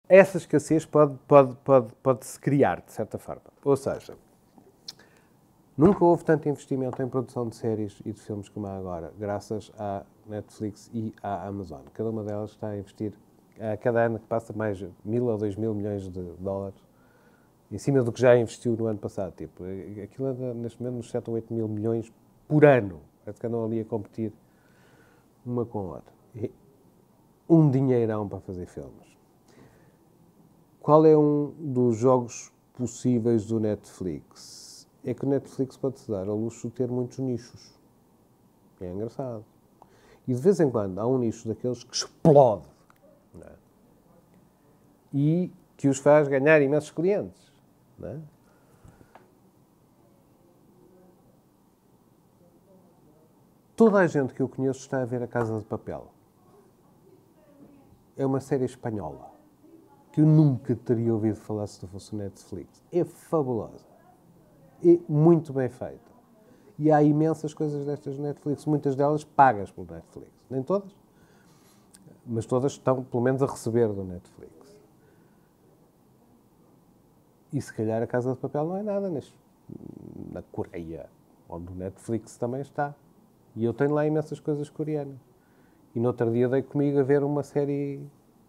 essa escassez pode-se criar, de certa forma. Ou seja, nunca houve tanto investimento em produção de séries e de filmes como há agora, graças à Netflix e à Amazon. Cada uma delas está a investir, a cada ano que passa, mais 1.000 ou 2.000 milhões de dólares, em cima do que já investiu no ano passado. Tipo, aquilo anda, neste momento, nos 7 ou 8 mil milhões por ano. Parece que andam ali a competir uma com a outra. E um dinheirão para fazer filmes. Qual é um dos jogos possíveis do Netflix? É que o Netflix pode-se dar ao luxo de ter muitos nichos. É engraçado. E de vez em quando há um nicho daqueles que explode. Não é? E que os faz ganhar imensos clientes. Não é? Toda a gente que eu conheço está a ver A Casa de Papel. É uma série espanhola que eu nunca teria ouvido falar se não fosse o Netflix. É fabulosa. É muito bem feita. E há imensas coisas destas no Netflix. Muitas delas pagas pelo Netflix. Nem todas. Mas todas estão, pelo menos, a receber do Netflix. E se calhar A Casa de Papel não é nada na Coreia, onde o Netflix também está. E eu tenho lá imensas coisas coreanas. E no outro dia dei comigo a ver uma série...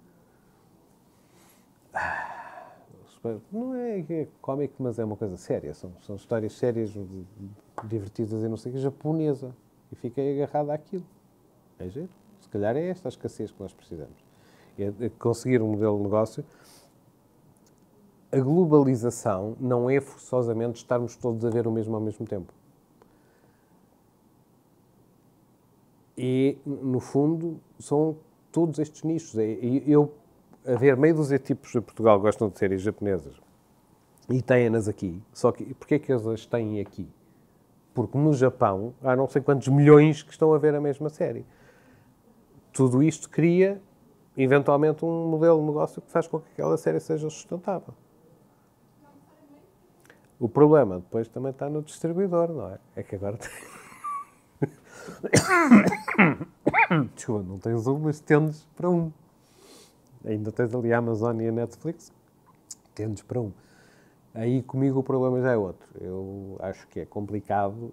Não é cómico, mas é uma coisa séria. São histórias sérias, divertidas e não sei o que, japonesa. E fiquei agarrado àquilo. É giro. Se calhar é esta a escassez que nós precisamos. É conseguir um modelo de negócio. A globalização não é forçosamente estarmos todos a ver o mesmo ao mesmo tempo. E, no fundo, são todos estes nichos. Eu, a ver, meio dúzia de tipos em Portugal gostam de séries japonesas e têm-nas aqui. Só que, porquê é que eles as têm aqui? Porque no Japão há não sei quantos milhões que estão a ver a mesma série. Tudo isto cria, eventualmente, um modelo de negócio que faz com que aquela série seja sustentável. O problema depois também está no distribuidor, não é? É que agora... Desculpa, não tens um, mas tendes para um. Ainda tens ali a Amazon e a Netflix, tendes para um. Aí comigo o problema já é outro. Eu acho que é complicado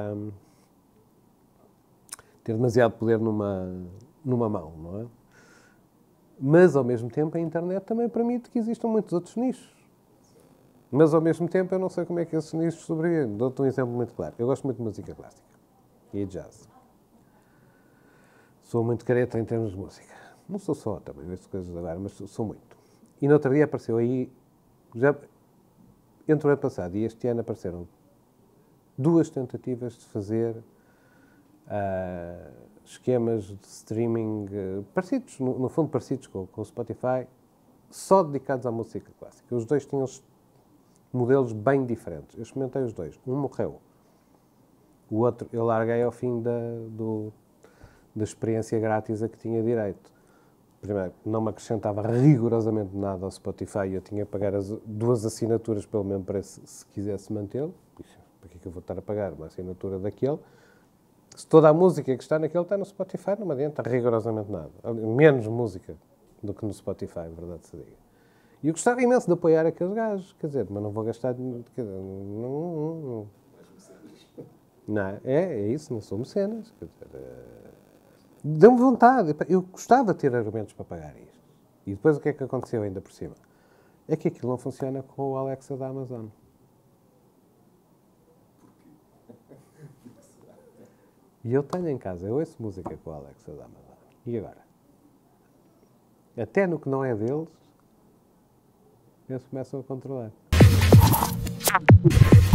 ter demasiado poder numa mão, não é? Mas, ao mesmo tempo, a internet também permite que existam muitos outros nichos. Mas, ao mesmo tempo, eu não sei como é que esses nichos sobrevivem. Dou-te um exemplo muito claro. Eu gosto muito de música clássica e jazz. Sou muito careta em termos de música. Não sou só, também vejo coisas agora, mas sou muito. E no outro dia apareceu aí, já entre o ano passado e este ano apareceram 2 tentativas de fazer esquemas de streaming parecidos, no fundo parecidos com o Spotify, só dedicados à música clássica. Os dois tinham modelos bem diferentes. Eu experimentei os dois. Um morreu. O outro eu larguei ao fim da experiência grátis a que tinha direito. Primeiro, não me acrescentava rigorosamente nada ao Spotify. Eu tinha que pagar as 2 assinaturas pelo mesmo preço se quisesse mantê-lo. Para que é que eu vou estar a pagar uma assinatura daquele? Se toda a música que está naquele está no Spotify, não me adianta rigorosamente nada. Menos música do que no Spotify, verdade se diga. E eu gostava imenso de apoiar aqueles gajos, quer dizer, mas não vou gastar... Não, é isso, não sou mecenas. Deu-me vontade. Eu gostava de ter argumentos para pagar isto. E depois o que é que aconteceu ainda por cima? É que aquilo não funciona com o Alexa da Amazon. E eu tenho em casa, eu ouço música com o Alexa da Amazon. E agora? Até no que não é deles, eles começam a controlar.